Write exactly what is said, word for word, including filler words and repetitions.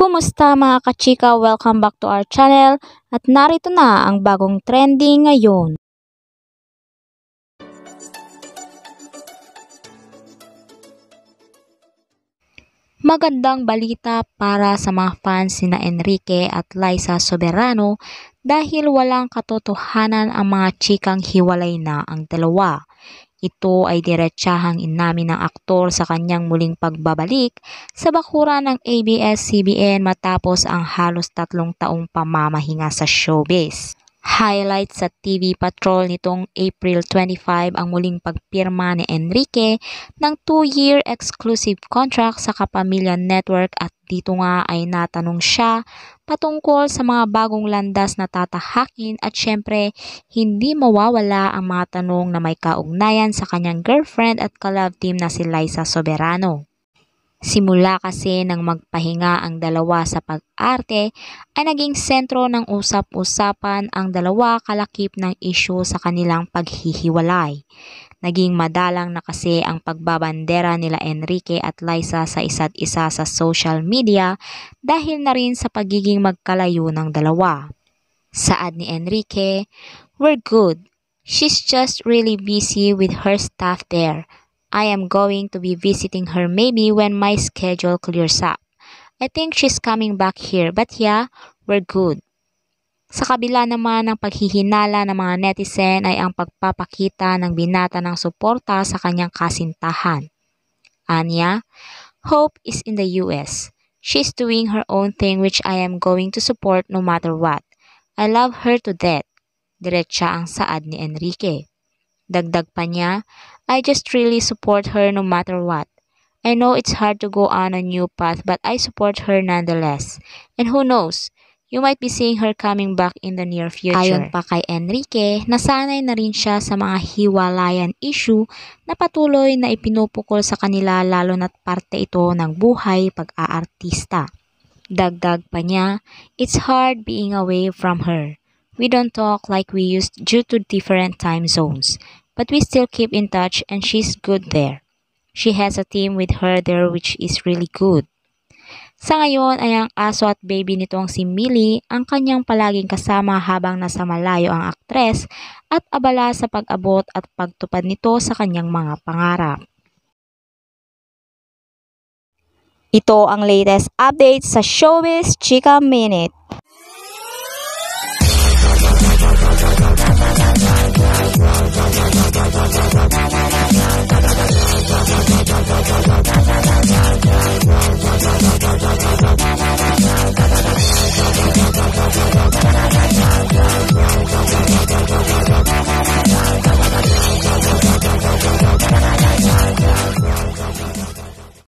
Kumusta mga kachika? Welcome back to our channel at narito na ang bagong trending ngayon. Magandang balita para sa mga fans ni na Enrique at Liza Soberano dahil walang katotohanan ang mga chikang hiwalay na ang dalawa. Ito ay diretsahang inamin ng aktor sa kanyang muling pagbabalik sa bakuran ng A B S C B N matapos ang halos tatlong taong pamamahinga sa showbiz. Highlight sa T V Patrol nitong April twenty-five ang muling pagpirma ni Enrique ng two-year exclusive contract sa Kapamilya Network at dito nga ay natanong siya patungkol sa mga bagong landas na tatahakin at syempre hindi mawawala ang mga tanong na may kaugnayan sa kanyang girlfriend at ka-love team na si Liza Soberano. Simula kasi nang magpahinga ang dalawa sa pag-arte ay naging sentro ng usap-usapan ang dalawa kalakip ng isyu sa kanilang paghihiwalay. Naging madalang na kasi ang pagbabandera nila Enrique at Liza sa isa't isa sa social media dahil na rin sa pagiging magkalayo ng dalawa. Saad ni Enrique, "We're good. She's just really busy with her stuff there. I am going to be visiting her maybe when my schedule clears up. I think she's coming back here, but yeah, we're good." Sa kabila naman ng paghihinala ng mga netizen ay ang pagpapakita ng binata ng suporta sa kanyang kasintahan. Anya, "Hope is in the U S. She's doing her own thing which I am going to support no matter what. I love her to death." Diretsa ang saad ni Enrique. Dagdag pa niya, "I just really support her no matter what. I know it's hard to go on a new path but I support her nonetheless. And who knows, you might be seeing her coming back in the near future." Ayon pa kay Enrique, nasanay na rin siya sa mga hiwalayan issue na patuloy na ipinupukol sa kanila lalo na't parte ito ng buhay pag-aartista. Dagdag pa niya, "It's hard being away from her. We don't talk like we used due to different time zones. But we still keep in touch and she's good there. She has a team with her there which is really good." Sa ngayon ay ang aso at baby nitong si Millie ang kanyang palaging kasama habang nasa malayo ang aktres at abala sa pag-abot at pagtupad nito sa kanyang mga pangarap. Ito ang latest update sa Showbiz Chika Minute.